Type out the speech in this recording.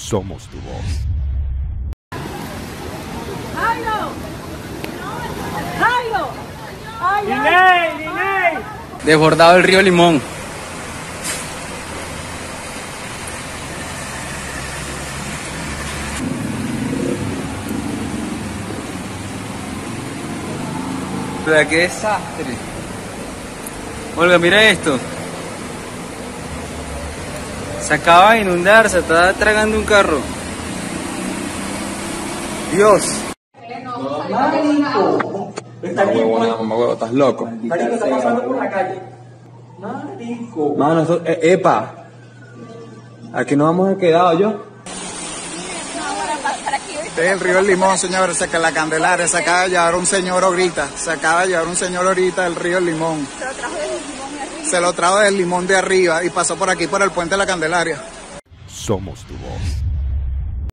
Somos tu voz. ¡Jairo! ¡Jairo! ¡Liney! Desbordado el río Limón. Pero qué desastre. Olga, mira esto. Se acaba de inundar, se está tragando un carro. Dios. Marico. ¿Estás loco? Marico, está pasando por la calle. Marico. Mano, esto, epa. Aquí nos hemos quedado yo. Este es el río del Limón, señores, cerca de la Candelaria. Se acaba de llevar un señor ahorita. Del río del Limón. Se lo trajo del Limón de arriba y pasó por aquí por el puente de la Candelaria. Somos tu voz.